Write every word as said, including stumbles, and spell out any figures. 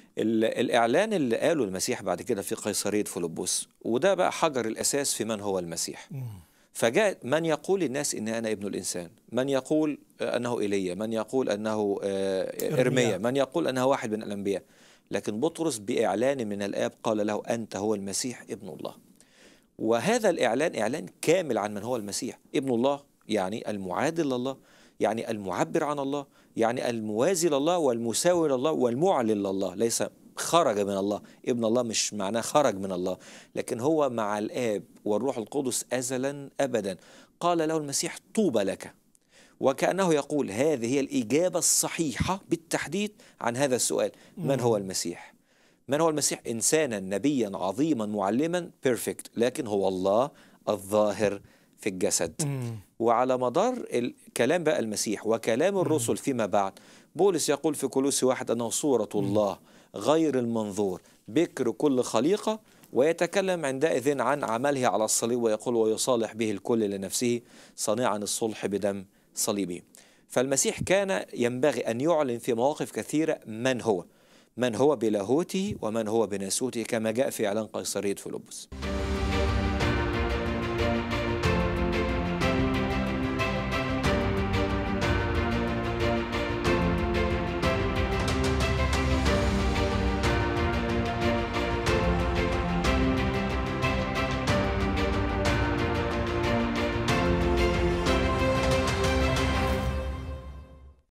ال- الإعلان اللي قاله المسيح بعد كده في قيصرية فيلبس، وده بقى حجر الأساس في من هو المسيح. مم. فجاء من يقول للناس إن أنا ابن الإنسان، من يقول آه، أنه إيليا، من يقول أنه آه، إرميا، إرميا. من يقول أنه واحد من الأنبياء. لكن بطرس بإعلان من الآب قال له أنت هو المسيح ابن الله. وهذا الإعلان إعلان كامل عن من هو المسيح ابن الله، يعني المعادل لله، يعني المعبر عن الله، يعني الموازي لله والمساوي لله والمعلن لله، ليس خرج من الله. ابن الله مش معناه خرج من الله، لكن هو مع الآب والروح القدس أزلا أبدا. قال له المسيح طوبى لك، وكأنه يقول هذه هي الإجابة الصحيحة بالتحديد عن هذا السؤال: من هو مم. المسيح؟ من هو المسيح؟ إنسانا نبيا عظيما معلما بيرفكت، لكن هو الله الظاهر في الجسد. مم. وعلى مدار الكلام بقى المسيح وكلام مم. الرسل فيما بعد، بولس يقول في كولوسي واحد أنه صورة مم. الله غير المنظور، بكر كل خليقة. ويتكلم عندئذ عن عمله على الصليب ويقول ويصالح به الكل لنفسه صانعا الصلح بدم صليبه. فالمسيح كان ينبغي أن يعلن في مواقف كثيرة من هو، من هو بلاهوته ومن هو بناسوته، كما جاء في إعلان قيصرية فيلبس.